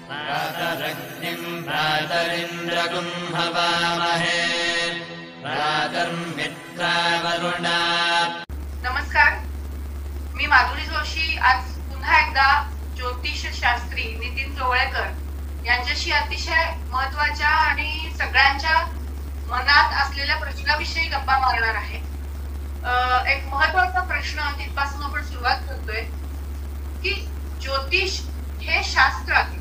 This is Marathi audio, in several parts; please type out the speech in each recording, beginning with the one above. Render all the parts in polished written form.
प्रातरग्निं प्रातरिन्द्रगुं हवामहे प्रातर्मित्रावरुणा। नमस्कार, मी माधुरी जोशी आज पुन्हा एकदा ज्योतिषशास्त्री नितीन जोवळेकर यांच्याशी अतिशय महत्त्वाच्या आणि सगळ्यांच्या मनात असलेल्या प्रश्नाविषयी गप्पा मारणार आहे। एक महत्त्वाचा प्रश्न तिथपासून आपण सुरुवात करतोय की ज्योतिष हे शास्त्र आहे।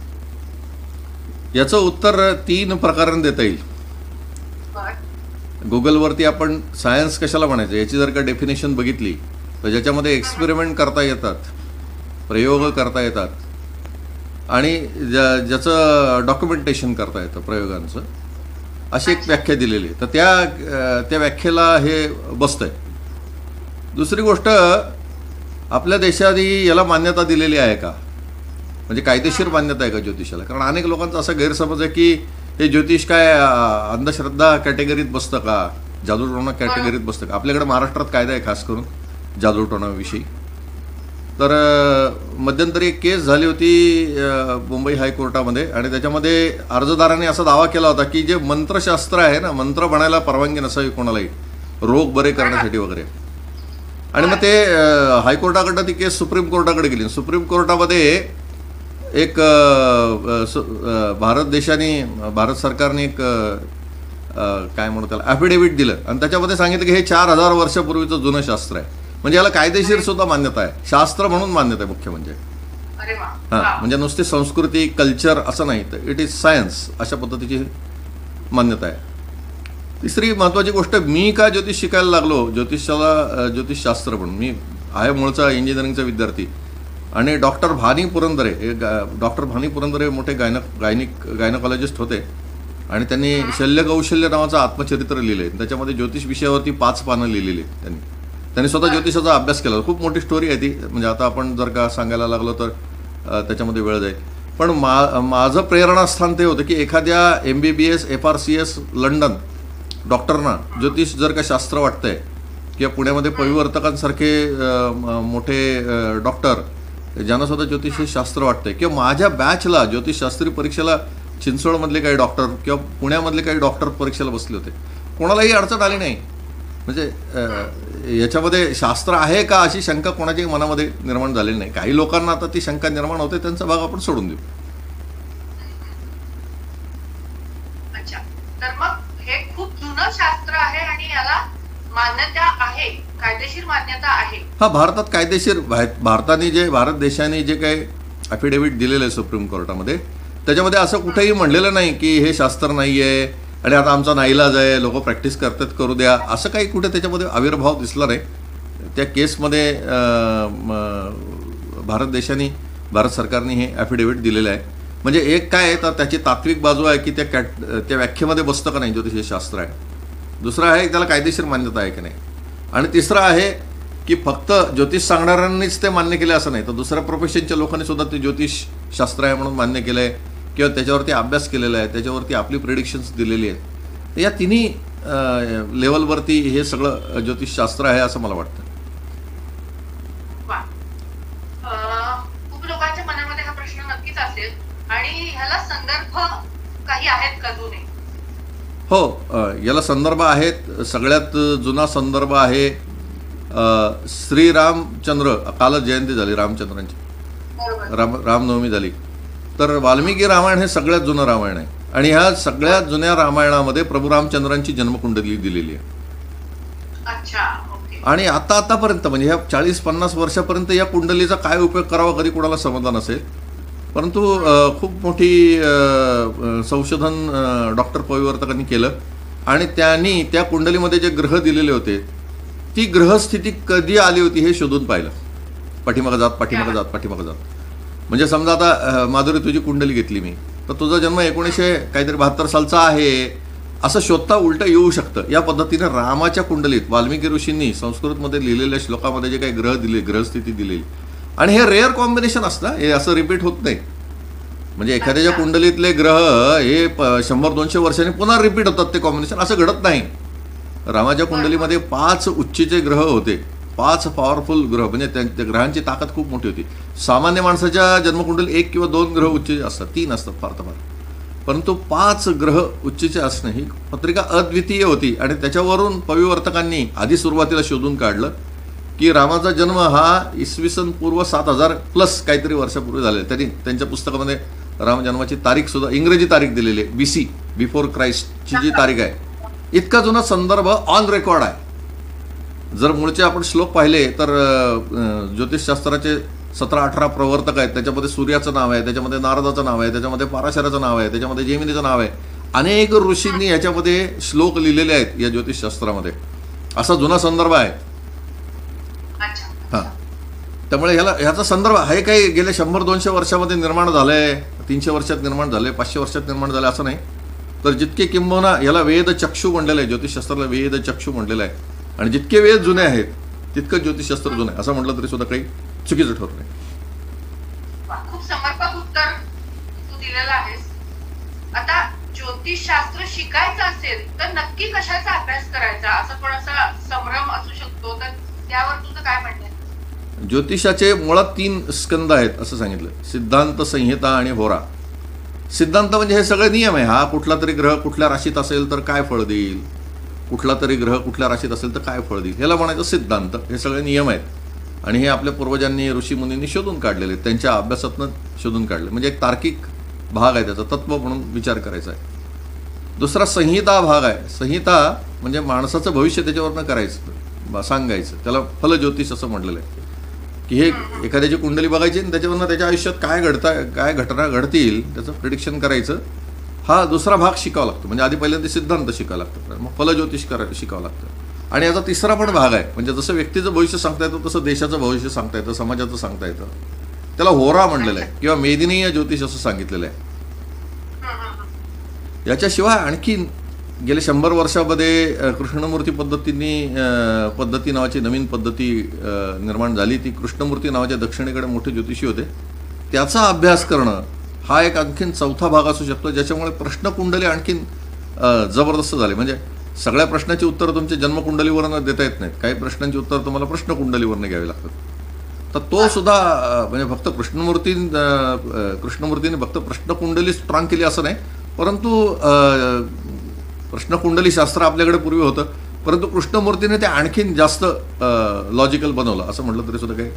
याचं उत्तर 3 प्रकारांनी देता येईल। गुगलवरती आपण सायन्स कशाला म्हणायचं याची जर का डेफिनेशन बघितली तर ज्याच्यामध्ये एक्सपेरिमेंट करता येतात, प्रयोग करता येतात आणि ज्याचं डॉक्युमेंटेशन करता येतं प्रयोगांचं, अशी एक व्याख्या दिलेली आहे। तर त्या व्याख्येला हे बसतंय। दुसरी गोष्ट, आपल्या देशात याला मान्यता दिलेली आहे का, म्हणजे कायदेशीर मान्यता आहे का ज्योतिषाला? कारण अनेक लोकांचा असा गैरसमज आहे की हे ज्योतिष काय अंधश्रद्धा कॅटेगरीत बसतं का, जादूटोणा कॅटेगरीत बसतं का? आपल्याकडे महाराष्ट्रात कायदा आहे खास करून जादूटोणाविषयी। तर मध्यंतरी एक केस झाली होती मुंबई हायकोर्टामध्ये आणि त्याच्यामध्ये अर्जदाराने असा दावा केला होता की जे मंत्रशास्त्र आहे ना, मंत्र बनायला परवानगी नसावी कोणालाही रोग बरे करण्यासाठी वगैरे। आणि मग ते हायकोर्टाकडनं ती केस सुप्रीम कोर्टाकडे गेली। सुप्रीम कोर्टामध्ये एक भारत सरकारने एक काय म्हणतो त्याला ॲफिडेव्हिट दिलं आणि त्याच्यामध्ये सांगितलं की हे 4000 वर्षापूर्वीचं जुनं शास्त्र आहे, म्हणजे याला कायदेशीर सुद्धा मान्यता आहे, शास्त्र म्हणून मान्यता आहे मुख्य म्हणजे। हां, म्हणजे नुसती संस्कृती कल्चर असं नाही, तर इट इज सायन्स अशा पद्धतीची मान्यता आहे। तिसरी महत्त्वाची गोष्ट, मी का ज्योतिष शिकायला लागलो, ज्योतिषशास्त्र म्हणून। मी आहे मूळचा इंजिनिअरिंगचा विद्यार्थी आणि डॉक्टर भानी पुरंदरे मोठे गायनकॉलॉजिस्ट होते आणि त्यांनी शल्यकौशल्य नावाचं आत्मचरित्र लिहिलंय। त्याच्यामध्ये ज्योतिष विषयावरती 5 पानं लिहिलेली त्यांनी स्वतः ज्योतिषाचा अभ्यास केला। खूप मोठी स्टोरी आहे ती, म्हणजे आता आपण जर का सांगायला लागलो तर त्याच्यामध्ये वेळ जाईल। पण माझं प्रेरणास्थान ते होतं की एखाद्या MBBS FRCS लंडन डॉक्टरना ज्योतिष जर का शास्त्र वाटतंय किंवा पुण्यामध्ये परिवर्तकांसारखे मोठे डॉक्टर ज्यांना सुद्धा ज्योतिष हे शास्त्र वाटतंय, किंवा माझ्या बॅचला ज्योतिषशास्त्री परीक्षेला चिंचवडमधले काही डॉक्टर किंवा पुण्यामधले काही डॉक्टर परीक्षेला बसले होते, कोणालाही अडचण आली नाही। म्हणजे याच्यामध्ये शास्त्र आहे का अशी शंका कोणाच्याही मनामध्ये निर्माण झालेली नाही। काही लोकांना आता ती शंका निर्माण होते, त्यांचा भाग आपण सोडून देऊ। अच्छा, तर मग हे खूप जुनं शास्त्र आहे आणि याला मान्यता आहे, कायदेशीर मान्यता आहे। हा, भारतात कायदेशीर, भारत देशाने जे काही ॲफिडेव्हिट दिलेलं आहे सुप्रीम कोर्टामध्ये, त्याच्यामध्ये असं कुठेही म्हणलेलं नाही की हे शास्त्र नाही आहे आणि आता आमचा नाईलाज आहे, लोक प्रॅक्टिस करतात करू द्या, असं काही कुठे त्याच्यामध्ये आविर्भाव दिसला नाही। त्या केसमध्ये भारत सरकारने हे ॲफिडेव्हिट दिलेलं आहे। म्हणजे एक काय आहे तर त्याची तात्विक बाजू आहे की त्या व्याख्येमध्ये बसतं का नाही ज्योतिष हे शास्त्र आहे। दुसरं आहे त्याला कायदेशीर मान्यता आहे की नाही, आणि तिसरं आहे की फक्त ज्योतिष सांगणाऱ्यांनीच ते मान्य केले असं नाही, तर दुसऱ्या प्रोफेशनच्या लोकांनी सुद्धा ते ज्योतिष शास्त्र आहे म्हणून मान्य केलं आहे किंवा त्याच्यावरती अभ्यास केलेला आहे, त्याच्यावरती आपली प्रेडिक्शन्स दिलेली आहेत। तर या तिन्ही लेवलवरती हे सगळं ज्योतिषशास्त्र आहे असं मला वाटतं। खूप लोकांच्या मनामध्ये हा प्रश्न नक्कीच असेल आणि ह्याला संदर्भ काही आहेत का जुने? हो, याला संदर्भ आहेत। सगळ्यात जुना संदर्भ आहे श्रीरामचंद्र, कालच जयंती झाली रामचंद्रांची, रामनवमी झाली, तर वाल्मिकी रामायण हे सगळ्यात जुनं रामायण आहे आणि ह्या सगळ्यात जुन्या रामायणामध्ये प्रभू रामचंद्रांची जन्मकुंडली दिलेली आहे। आणि आतापर्यंत म्हणजे ह्या 40-50 वर्षापर्यंत या कुंडलीचा काय उपयोग करावा कधी कोणाला समजला नसेल, परंतु खूप मोठी संशोधन डॉक्टर परिवर्तकांनी केलं आणि त्यांनी त्या कुंडलीमध्ये जे ग्रह दिलेले होते ती ग्रहस्थिती कधी आली होती हे शोधून पाहिलं, पाठीमागं जात। म्हणजे समजा आता माधुरी तुझी कुंडली घेतली मी, तर तुझा जन्म 1972 सालचा आहे असं शोधता उलटं येऊ शकतं। या पद्धतीने रामाच्या कुंडलीत वाल्मिकी ऋषींनी संस्कृतमध्ये लिहिलेल्या श्लोकामध्ये जे काही ग्रह दिले, ग्रहस्थिती दिलेली, आणि हे रेअर कॉम्बिनेशन असतं, हे असं रिपीट होत नाही। म्हणजे एखाद्याच्या कुंडलीतले ग्रह हे 100-200 वर्षांनी पुन्हा रिपीट होतात, ते कॉम्बिनेशन असं घडत नाही। रामाच्या कुंडलीमध्ये 5 उच्चीचे ग्रह होते 5 पॉवरफुल ग्रह, म्हणजे त्या ग्रहांची ताकद खूप मोठी होती. सामान्य माणसाच्या जन्मकुंडलीत 1 किंवा 2 ग्रह उच्चचे असतात, 3 असतात फार तर फार, परंतु 5 ग्रह उच्चचे असणं ही पत्रिका अद्वितीय होती. आणि त्याच्यावरून पविवर्तकांनी आधी सुरुवातीला शोधून काढलं की रामाचा जन्म हा इसवी सन पूर्व 7000 प्लस काहीतरी वर्षापूर्वी झालेला. त्यांनी त्यांच्या पुस्तकामध्ये राम जन्माची तारीख सुद्धा इंग्रजी तारीख दिलेली आहे, BC, बिफोर क्राइस्टची जी तारीख आहे. इतका जुना संदर्भ ऑन रेकॉर्ड आहे. जर मूळचे आपण श्लोक पाहिले तर ज्योतिषशास्त्राचे 17-18 प्रवर्तक आहेत. त्याच्यामध्ये सूर्याचं नाव आहे, त्याच्यामध्ये नारदाचं नाव आहे, त्याच्यामध्ये पाराशराचं नाव आहे, त्याच्यामध्ये जेमिनीचं नाव आहे. अनेक ऋषींनी याच्यामध्ये श्लोक लिहिलेले आहेत या ज्योतिषशास्त्रामध्ये. असा जुना संदर्भ आहे. हां, त्यामुळे ह्याचा संदर्भ हे काही गेल्या 100-200 वर्षामध्ये निर्माण झालं आहे, 300 वर्षात निर्माण झालं आहे, 500 वर्षात निर्माण झालं असं नाही. तर जितके किंबहुना याला वेद चक्षु म्हणलेलं आहे, ज्योतिषशास्त्राला वेद चक्षु म्हणलेलं आहे. आणि जितके वेद जुने आहेत तितकं ज्योतिषशास्त्र जुने आहे असं म्हटलं तरी सुद्धा काही चुकीचं ठरत नाही. खूप समर्पक उत्तर तू दिलेलं आहेस. आता ज्योतिषशास्त्र शिकायचं असेल तर नक्की कशाचा अभ्यास करायचा, असं थोडासा संभ्रम असू शकतो, तर त्यावर तुझं काय म्हणणं आहे? ज्योतिषाचे मुळात 3 स्कंद आहेत असं सांगितलं, सिद्धांत, संहिता आणि होरा. सिद्धांत म्हणजे हे सगळे नियम आहे. हा कुठला तरी ग्रह कुठल्या राशीत असेल तर काय फळ देईल, कुठला तरी ग्रह कुठल्या राशीत असेल तर काय फळ देईल, ह्याला म्हणायचं सिद्धांत. हे सगळे नियम आहेत आणि हे आपल्या पूर्वजांनी ऋषीमुनींनी शोधून काढलेले आहेत, त्यांच्या अभ्यासातनं शोधून काढले. म्हणजे एक तार्किक भाग आहे त्याचा, तत्व म्हणून विचार करायचा आहे. दुसरा संहिता भाग आहे. संहिता म्हणजे माणसाचं भविष्य त्याच्यावरनं करायचं, सांगायचं. त्याला फलज्योतिष असं म्हटलेलं आहे की हे एखाद्याची कुंडली बघायची आणि त्याच्यावरनं त्याच्या आयुष्यात काय घटना घडतील त्याचं प्रिडिक्शन करायचं. हा दुसरा भाग शिकावा लागतो. म्हणजे आधी पहिल्यांदा सिद्धांत शिकावं लागतं, मग फलज्योतिष शिकावं लागतं. आणि याचा तिसरा पण भाग आहे, म्हणजे जसं व्यक्तीचं भविष्य सांगता येतं तसं देशाचं भविष्य सांगता येतं, समाजाचं सांगता येतं. त्याला होरा म्हणलेलं आहे किंवा मेदिनीय ज्योतिष असं सांगितलेलं आहे. याच्याशिवाय आणखी गेल्या 100 वर्षामध्ये कृष्णमूर्ती पद्धती नावाची नवीन पद्धती निर्माण झाली. ती कृष्णमूर्ती नावाच्या दक्षिणेकडे मोठे ज्योतिषी होते, त्याचा अभ्यास करणं हा एक आणखीन चौथा भाग असू शकतो, ज्याच्यामुळे प्रश्नकुंडली आणखीन जबरदस्त झाले. म्हणजे सगळ्या प्रश्नाची उत्तरं तुमच्या जन्मकुंडलीवरनं देता येत नाहीत, काही प्रश्नांची उत्तरं तुम्हाला प्रश्नकुंडलीवरनं घ्यावी लागतात. तर तो सुद्धा म्हणजे फक्त कृष्णमूर्तीने फक्त प्रश्नकुंडली स्ट्रॉंग केली असं नाही, परंतु प्रश्नकुंडली शास्त्र आपल्याकडे पूर्वी होतं, परंतु कृष्णमूर्तीने ते आणखीन जास्त लॉजिकल बनवलं असं म्हटलं तरी सुद्धा काही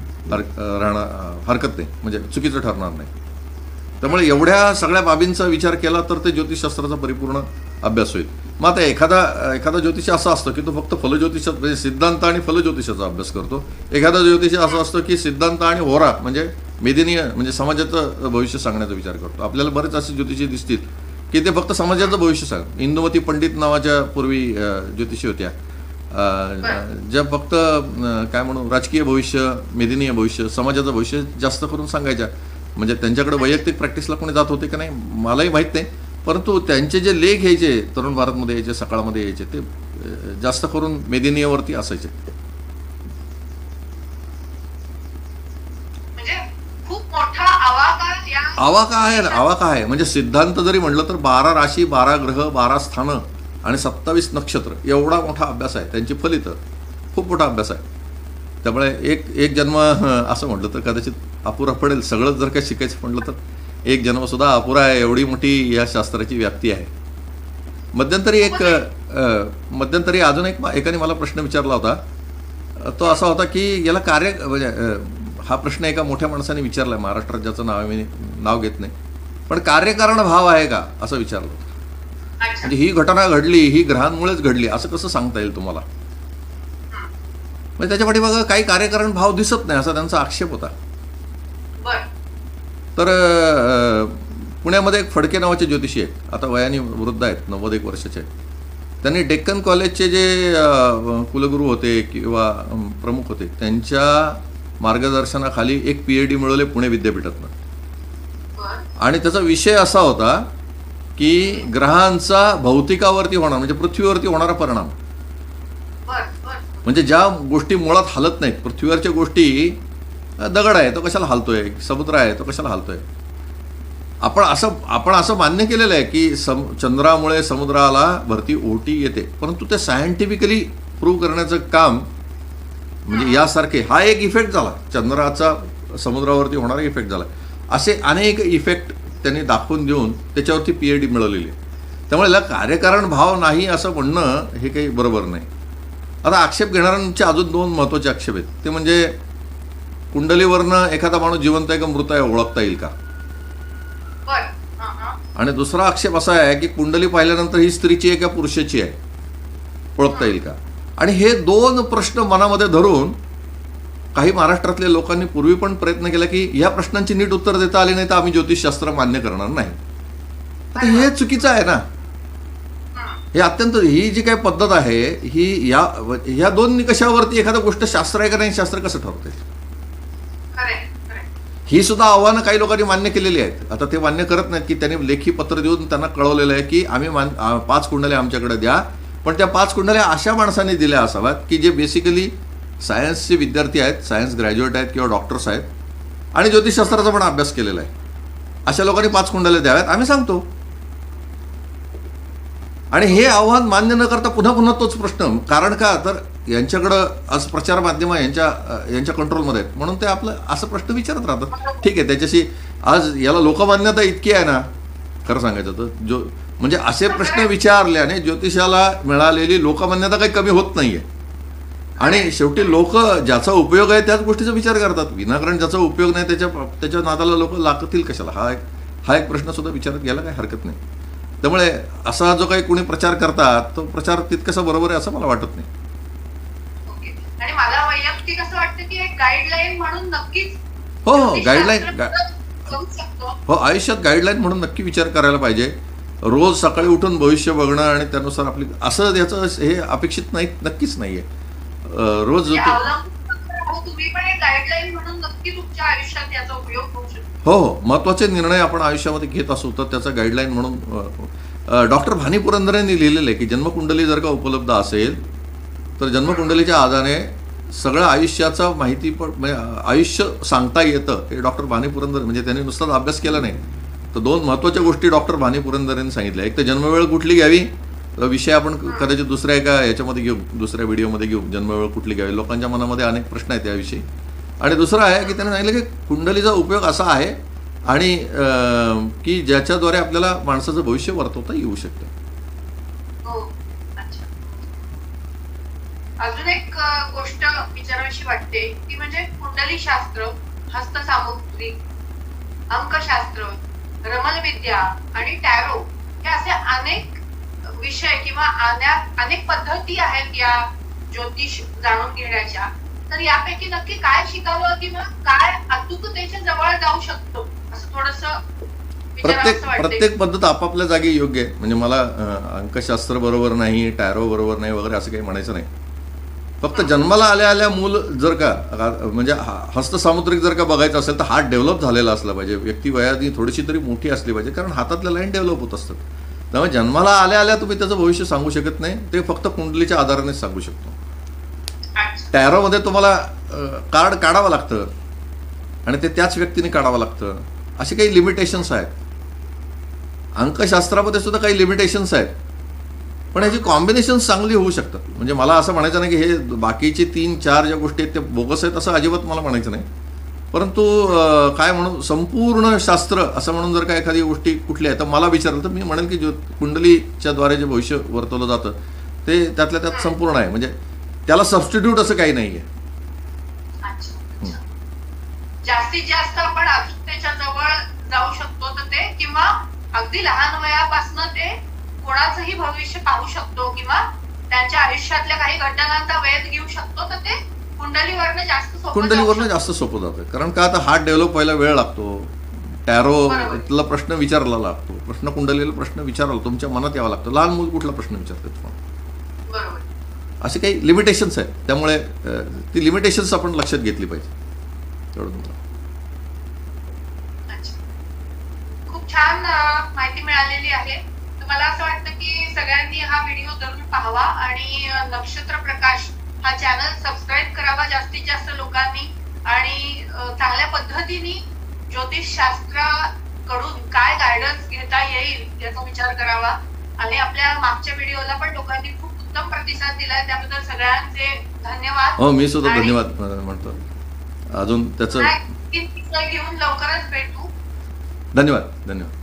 हरकत नाही, म्हणजे चुकीचं ठरणार नाही. त्यामुळे एवढ्या सगळ्या बाबींचा विचार केला तर ते ज्योतिषशास्त्राचा परिपूर्ण अभ्यास होईल. मग आता एखादा ज्योतिष असा असतो की तो फक्त फलज्योतिषात म्हणजे सिद्धांत आणि फलज्योतिषाचा अभ्यास करतो. एखादा ज्योतिष असं असतं की सिद्धांत आणि होरा म्हणजे मेदिनीय म्हणजे समाजाचं भविष्य सांगण्याचा विचार करतो. आपल्याला बरेच असे ज्योतिषी दिसतील की ते फक्त समाजाचं भविष्य सांग. इंदुमती पंडित नावाच्या पूर्वी ज्योतिषी होत्या, ज्या फक्त काय म्हणू राजकीय भविष्य, मेदिनीय भविष्य, समाजाचं भविष्य जास्त करून सांगायच्या. म्हणजे त्यांच्याकडे वैयक्तिक प्रॅक्टिसला कोणी जात होते का नाही मलाही माहीत नाही, परंतु त्यांचे जे लेख यायचे तरुण भारतमध्ये यायचे, सकाळमध्ये यायचे, ते जास्त करून मेदिनीयवरती असायचे. आवाका आहे. म्हणजे सिद्धांत जरी म्हटलं तर 12 राशी, 12 ग्रह, 12 स्थानं आणि 27 नक्षत्र एवढा मोठा अभ्यास आहे. त्यांची फलितं खूप मोठा अभ्यास आहे. त्यामुळे एक जन्म असं म्हटलं तर कदाचित अपुरा पडेल. सगळंच जर काही शिकायचं म्हटलं तर एक जन्मसुद्धा अपुरा आहे, एवढी मोठी या शास्त्राची व्याप्ती आहे. मध्यंतरी अजून एकाने मला प्रश्न विचारला होता. तो असा होता की याला म्हणजे हा प्रश्न एका मोठ्या माणसाने विचारला आहे, महाराष्ट्रात ज्याचं नाव घेत नाही, पण कार्यकारण भाव आहे का असं विचारलं होतं. म्हणजे ही घटना घडली, ही ग्रहांमुळेच घडली असं कसं सांगता येईल तुम्हाला. म्हणजे त्याच्या पाठीमागं काही कार्यकारण भाव दिसत नाही असा त्यांचा आक्षेप होता. तर पुण्यामध्ये एक फडके नावाचे ज्योतिषी आहेत, आता वयाने वृद्ध आहेत, 91 वर्षाचे आहेत. त्यांनी डेक्कन कॉलेजचे जे कुलगुरू होते किंवा प्रमुख होते त्यांच्या मार्गदर्शनाखाली एक PhD मिळवले पुणे विद्यापीठातनं. आणि त्याचा विषय असा होता की ग्रहांचा भौतिकावरती होणार म्हणजे पृथ्वीवरती होणारा परिणाम. म्हणजे ज्या गोष्टी मुळात हलत नाहीत, पृथ्वीवरच्या गोष्टी, दगड आहे तो कशाला हलतोय, समुद्र आहे तो कशाला हलतोय. आपण असं मान्य केलेलं आहे की चंद्रामुळे समुद्राला भरती ओटी येते, परंतु ते सायंटिफिकली प्रूव्ह करण्याचं काम म्हणजे यासारखे हा एक इफेक्ट झाला, चंद्राचा समुद्रावरती होणारा इफेक्ट झाला. असे अनेक इफेक्ट त्यांनी दाखवून देऊन त्याच्यावरती PhD मिळवलेली आहे. त्यामुळे याला कार्यकारण भाव नाही असं म्हणणं हे काही बरोबर नाही. आता आक्षेप घेणाऱ्यांचे अजून 2 महत्त्वाचे आक्षेप आहेत. ते म्हणजे कुंडलीवरनं एखादा माणूस जिवंत आहे का मृत आहे ओळखता येईल का, आणि दुसरा आक्षेप असा आहे की कुंडली पाहिल्यानंतर ही स्त्रीची आहे का पुरुषाची आहे ओळखता येईल का. आणि हे 2 प्रश्न मनामध्ये धरून काही महाराष्ट्रातल्या लोकांनी पूर्वी पण प्रयत्न केला की या प्रश्नांची नीट उत्तर देता आली नाही तर आम्ही ज्योतिषशास्त्र मान्य करणार नाही. आता हे चुकीचं आहे ना. हे अत्यंत ही जी काही पद्धत आहे ही या 2 निकषावरती एखादा गोष्ट शास्त्र आहे का नाही शास्त्र कसं ठरते, ही सुद्धा आव्हानं काही लोकांनी मान्य केलेली आहेत. आता ते मान्य करत नाहीत की त्यांनी लेखी पत्र देऊन त्यांना कळवलेलं आहे की आम्ही 5 कुंडल्या आमच्याकडे द्या, पण त्या 5 कुंडल्या अशा माणसांनी दिल्या असाव्यात की जे बेसिकली सायन्सचे विद्यार्थी आहेत, सायन्स ग्रॅज्युएट आहेत किंवा डॉक्टर्स आहेत आणि ज्योतिषशास्त्राचा पण अभ्यास केलेला आहे. अशा लोकांनी 5 कुंडल्या द्याव्यात आम्ही सांगतो. आणि हे आव्हान मान्य न करता पुन्हा पुन्हा तोच प्रश्न. कारण का, तर यांच्याकडं आज प्रचार माध्यमं यांच्या कंट्रोलमध्ये आहेत म्हणून ते आपलं असं प्रश्न विचारत राहतात. ठीक आहे, त्याच्याशी आज याला लोकमान्यता इतकी आहे ना, खरं सांगायचं तर म्हणजे असे प्रश्न विचारल्याने ज्योतिषाला मिळालेली लोकमान्यता काही कमी होत नाहीये. आणि शेवटी लोक ज्याचा उपयोग आहे त्याच गोष्टीचा विचार करतात. विनाकारण ज्याचा उपयोग नाही त्याच्या नादाला लोक लागतील कशाला, हा एक प्रश्न सुद्धा विचारात घ्यायला काही हरकत नाही. त्यामुळे असा जो काही कोणी प्रचार करतात तो प्रचार तितकासा बरोबर आहे असं मला वाटत नाही. आणि मला वैयक्तिक असं वाटतं की एक गाईडलाईन म्हणून नक्कीच हो गाईडलाईन हो आयुष्यात गाईडलाईन म्हणून नक्की विचार करायला पाहिजे. रोज सकाळी उठून भविष्य बघणं आणि त्यानुसार आपली असं याचं हे अपेक्षित नाही, नक्कीच नाहीये. रोज तुम्ही पण एक गाईडलाईन म्हणून नक्की तुमच्या आयुष्यात याचा उपयोग होऊ शकतो. हो, महत्त्वाचे निर्णय आपण आयुष्यामध्ये घेत असू तर त्याचा गाईडलाईन म्हणून डॉक्टर भानी पुरंदरेंनी लिहिलेलं आहे की जन्मकुंडली जर का उपलब्ध असेल तर जन्मकुंडलीच्या आधारे सगळं आयुष्याचा माहिती पण म्हणजे आयुष्य सांगता येतं. हे डॉक्टर भानी पुरंदरे म्हणजे त्यांनी नुसताच अभ्यास केला नाही तर 2 महत्त्वाच्या गोष्टी डॉक्टर भानी पुरंदरेंनी सांगितल्या. एक तर जन्मवेळ कुठली घ्यावी, विषय आपण कदाचित दुसऱ्या एका याच्यामध्ये घेऊ, दुसऱ्या व्हिडिओमध्ये घेऊ, जन्मवेळ कुठली घ्यावी. लोकांच्या मनामध्ये अनेक प्रश्न आहेत त्याविषयी. आणि दुसरं आहे की त्यांनी सांगितलं की कुंडलीचा उपयोग असा आहे आणि की ज्याच्याद्वारे आपल्याला माणसाचं भविष्य वर्तवता येऊ शकतं. अजून एक गोष्ट विचारावीशी वाटते ती म्हणजे कुंडली शास्त्र, हस्तसामुद्रिक, अंकशास्त्र, रमणविद्या आणि टॅरो हे असे अनेक विषय किंवा अनेक पद्धती आहेत या ज्योतिष जाणून घेण्याच्या. तर यापैकी नक्की काय शिकावं किंवा काय अचूकतेच्या जवळ जाऊ शकतो असं थोडंसं प्रत्येक पद्धत आपापल्या जागी योग्य आहे. म्हणजे मला अंकशास्त्र बरोबर नाही, टॅरो बरोबर नाही वगैरे असं काही म्हणायचं नाही. फक्त जन्माला आल्या मूल जर का म्हणजे हस्तसामुद्रिक जर का बघायचं असेल तर हात डेव्हलप झालेला असला पाहिजे, व्यक्ती वयाने थोडीशी तरी मोठी असली पाहिजे, कारण हातातल्या लाईन डेव्हलप होत असतात. त्यामुळे जन्माला आल्या तुम्ही त्याचं भविष्य सांगू शकत नाही, ते फक्त कुंडलीच्या आधारानेच सांगू शकतो. टॅरोमध्ये तुम्हाला कार्ड काढावं लागतं आणि ते त्याच व्यक्तीने काढावं लागतं, असे काही लिमिटेशन्स आहेत. अंकशास्त्रामध्ये सुद्धा काही लिमिटेशन्स आहेत, पण याची कॉम्बिनेशन्स चांगली होऊ शकतात. म्हणजे मला असं म्हणायचं नाही की हे बाकीचे 3-4 ज्या गोष्टी आहेत ते बोगस आहेत असं अजिबात मला म्हणायचं नाही. परंतु काय म्हणून संपूर्ण शास्त्र असं म्हणून जर का एखादी गोष्टी कुठली आहे तर मला विचारलं तर मी म्हणेन की कुंडलीच्या द्वारे जे भविष्य वर्तवलं जातं ते त्यातल्या त्यात संपूर्ण आहे. म्हणजे त्याला सबस्टिट्यूट असं काही नाही आहे. जास्तीत जास्त आपण अचूकतेच्या जवळ जाऊ शकतो तर ते, किंवा अगदी लहान वयापासून ते कोणाचंही भविष्य पाहू शकतो किंवा त्यांच्या आयुष्यातल्या काही घटनांचा वेध घेऊ शकतो तर ते कुंडलीवरनं जास्त सोपं जातं. कारण का, आता हार्ट डेव्हलप व्हायला वेळ लागतो. टॅरोला प्रश्न विचारला लागतो, प्रश्न कुंडलीला प्रश्न विचारला तुमच्या मनात यावा लागतो. लहान मूल कुठला प्रश्न विचारते तुम्हाला, असे काही लिमिटेशन्स आहेत. त्यामुळे ती लिमिटेशन्स आपण लक्षात घेतली पाहिजे. तेवढं खूप छान माहिती मिळालेली आहे. मला असं वाटतं की सगळ्यांनी हा व्हिडिओ जरूर पाहावा आणि नक्षत्र प्रकाश हा चॅनल सबस्क्राईब करावा जास्तीत जास्त लोकांनी, आणि चांगल्या पद्धतीने ज्योतिषशास्त्राकडून काय गायडन्स घेता येईल याचा विचार करावा. आणि आपल्या मागच्या व्हिडिओला पण लोकांनी खूप उत्तम प्रतिसाद दिलाय त्याबद्दल सगळ्यांचे धन्यवाद. हो, मी सुद्धा आणि धन्यवाद म्हणतो. अजून त्याचं पुन्हा एक विषय घेऊन लवकरच भेटू. धन्यवाद.